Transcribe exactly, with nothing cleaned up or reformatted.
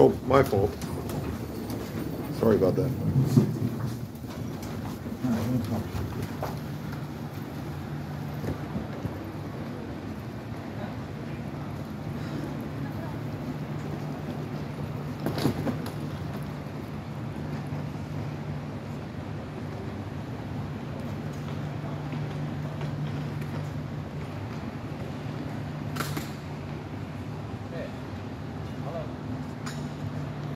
Oh, my fault. Sorry about that. All right, let me talk.